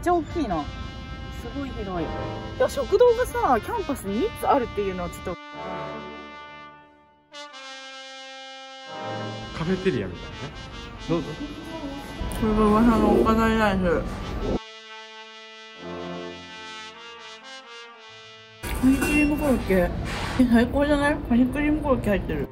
ちゃ大きいな。すごい広い。いや、食堂がさ、キャンパスに3つあるっていうのはちょっと。 カフェテリアみたいなね。どうぞ。 これが噂の岡田ライス。カニクリームコロッケ。最高じゃない？カニクリームコロッケ入ってる。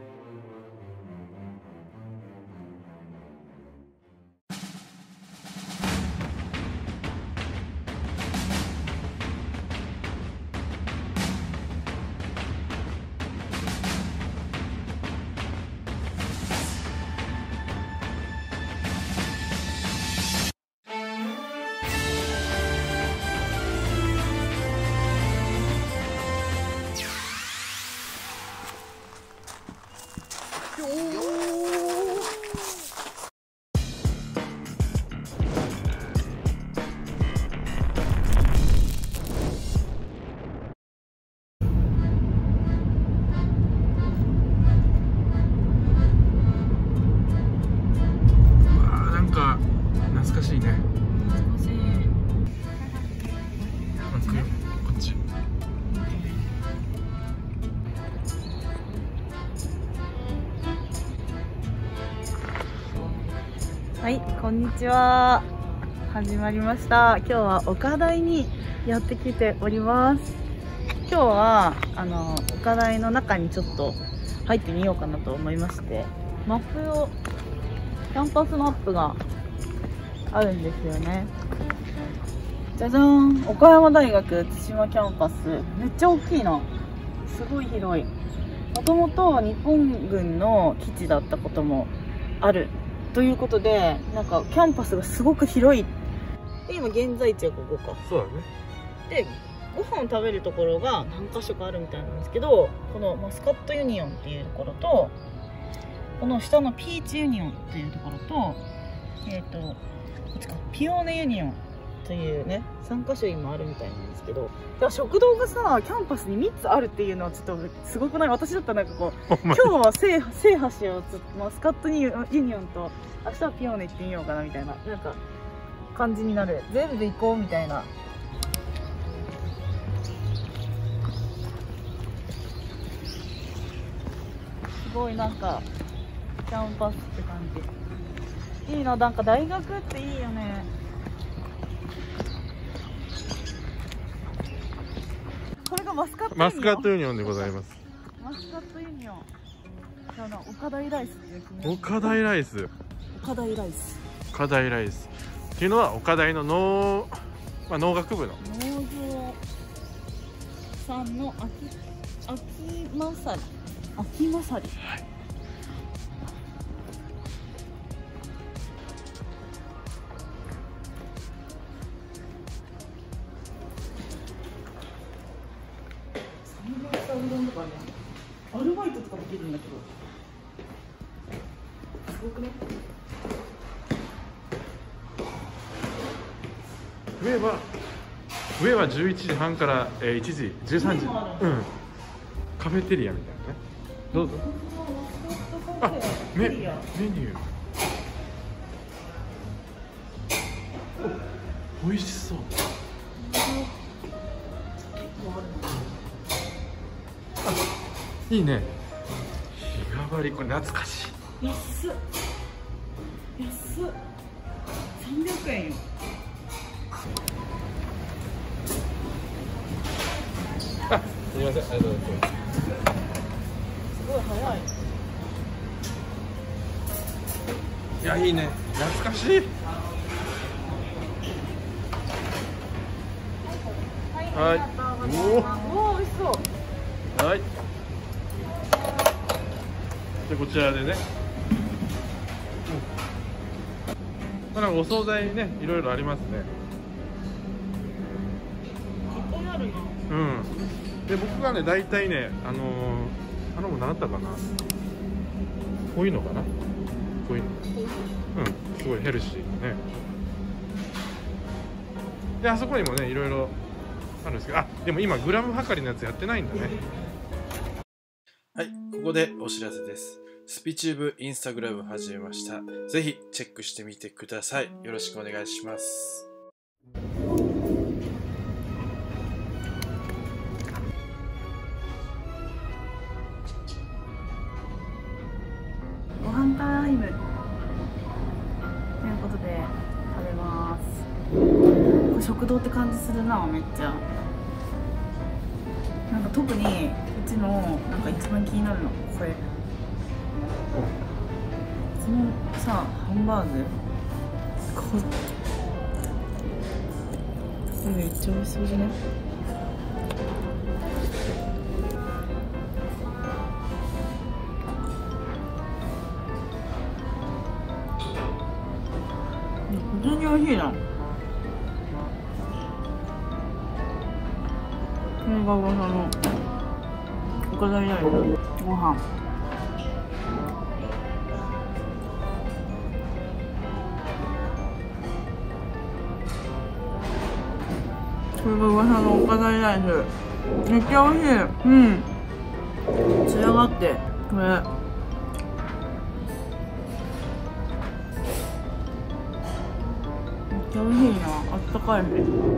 なんか懐かしいね。 懐かしい。 こっち。 はい、こんにちは。始まりました。今日は岡大にやってきております。今日は岡大の中にちょっと入ってみようかなと思いまして、キャンパスマップがあるんですよね。じゃじゃーん、岡山大学津島キャンパス。めっちゃ大きいな。すごい広い。もともと日本軍の基地だったこともあるということで、なんかキャンパスがすごく広い。で、今現在地はここか。 そうだね。 で、ご飯を食べるところが何か所かあるみたいなんですけど、このマスカットユニオンっていうところと、この下のピーチユニオンっていうところと、こっちか、ピオーネユニオンというね、3カ所今あるみたいなんですけど、いや、食堂がさ、キャンパスに3つあるっていうのはちょっとすごくない？私だったらなんかこう、今日は制覇しよう、マスカットユニオンと、明日はピオーネ行ってみようかなみたいな、なんか、感じになる。全部行こうみたいな。すごいなんか、キャンパスって感じ。いいな、なんか大学っていいよね。これがマスカットユニオン。 マスカットユニオンでございます。 マスカットユニオン。じゃあ岡大ライスっていう気に。 岡大ライス。 岡大ライス。 岡大ライス。っていうのは岡大の農学部の農業さんの秋勝り。はい。うどんとかね、アルバイトとかもできるんだけど、すごくね。 上は11時半から1時13時、カフェテリアみたいなね。どうぞ。あ、メニュー。美味しそう。いいね。日替わり、これ懐かしい。 安っ。300円よ。 あ、すみません、ありがとうございます。 すごい早い。 いや、いいね。懐かしい。はい。 おお、美味しそう。 はい。で、こちらでね。なんかお惣菜ね、いろいろありますね。 いっぱいあるよ。 で、僕がね、大体ね、何だったかな。こういうのかな。こういうの。すごいヘルシーね。で、あそこにもね、いろいろあるんですけど、でも今グラム測りのやつやってないんだね。はい、ここでお知らせです。スピチューブインスタグラム始めました。ぜひチェックしてみてください。よろしくお願いします。 ことで食べます。これ食堂って感じするな、めっちゃ。なんか特にうちのなんか一番気になるのこれ、このさハンバーグ、これめっちゃ美味しそうじゃね。普通に美味しいな。これが噂の岡田ライスご飯。これが噂の岡田ライス、めっちゃ美味しい。うん、仕上がってこれ美味しいな、あったかいし。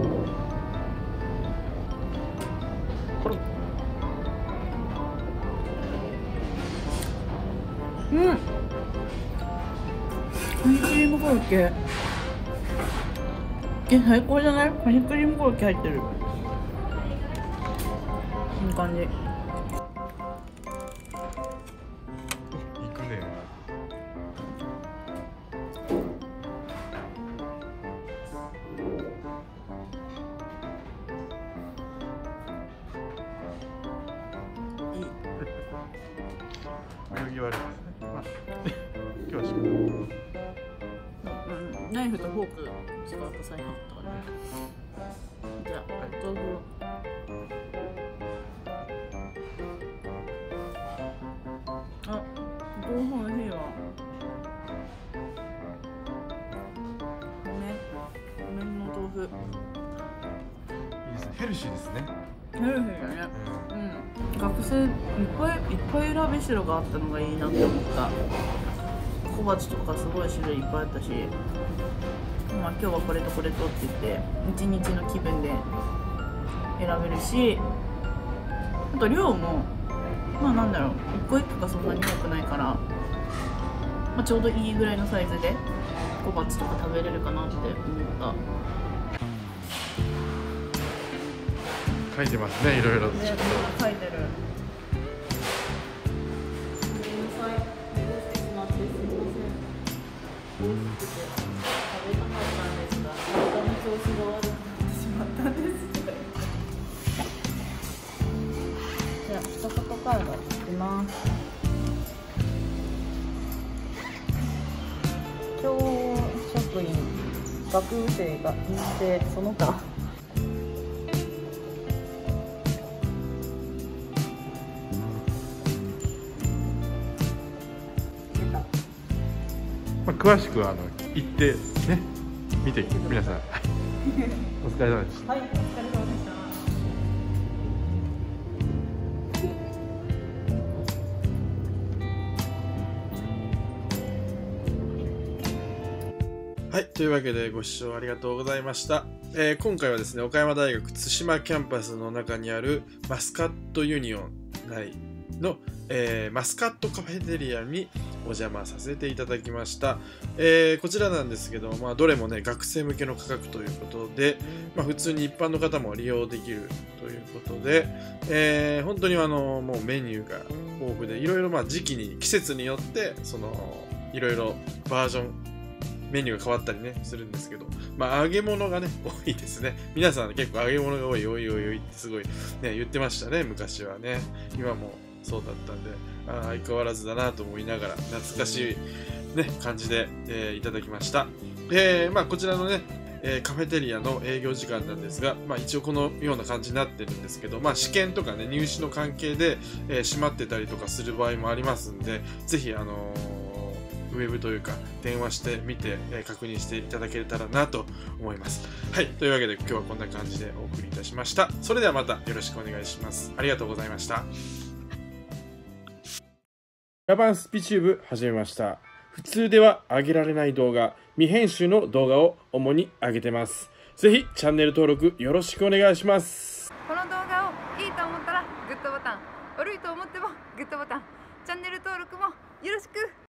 うん、カニクリームコロッケ最高じゃない？カニクリームコロッケ入ってる。いい感じ。いくね。泳ぎ悪いですね。今日は仕事。 ナイフとフォーク使うと最悪とかね。じゃあ、豆腐を。あ、豆腐美味しいわ。麺の豆腐。 いいですね。ヘルシーですね。 ヘルシーだね。うん。学生いっぱい選びしろがあったのがいいなって思った。小鉢とかすごい種類いっぱいあったし、まあ今日はこれとこれとって言って一日の気分で選べるし、あと量もまあなんだろう、一個一個がそんなに多くないから、まあ、ちょうどいいぐらいのサイズで小鉢とか食べれるかなって思った。 書いてますね、いろいろ。 ね、書いてる。食べたかったんですが、体の調子が悪くなってしまったんです。じゃあ、一言カードいきます。教職員、学部生が陰性その他。 まあ、詳しくは行ってね、見てください。お疲れ様でした。 はい、お疲れ様でした。 はい、というわけでご視聴ありがとうございました。今回はですね、岡山大学津島キャンパスの中にあるマスカットユニオン内の、マスカットカフェテリアにお邪魔させていただきました。こちらなんですけど、まあ、どれもね、学生向けの価格ということで、まあ、普通に一般の方も利用できるということで、本当にもうメニューが豊富で、いろいろまあ時期に、季節によって、いろいろバージョン、メニューが変わったりね、するんですけど、まあ、揚げ物がね、多いですね。皆さん結構揚げ物が多い、おいおいおいってすごいね、言ってましたね、昔はね。今もそうだったんで、相変わらずだなと思いながら、懐かしい、ね、感じで、いただきました。まあ、こちらのね、カフェテリアの営業時間なんですが、まあ、一応このような感じになってるんですけど、まあ、試験とかね、入試の関係で、閉まってたりとかする場合もありますんで、ぜひ、ウェブというか電話してみて、確認していただけたらなと思います。はい、というわけで今日はこんな感じでお送りいたしました。それではまたよろしくお願いします。ありがとうございました。ラバンスピチューブ始めました。普通では上げられない動画、未編集の動画を主に上げてます。ぜひチャンネル登録よろしくお願いします。 この動画をいいと思ったらグッドボタン、悪いと思ってもグッドボタン、チャンネル登録もよろしく。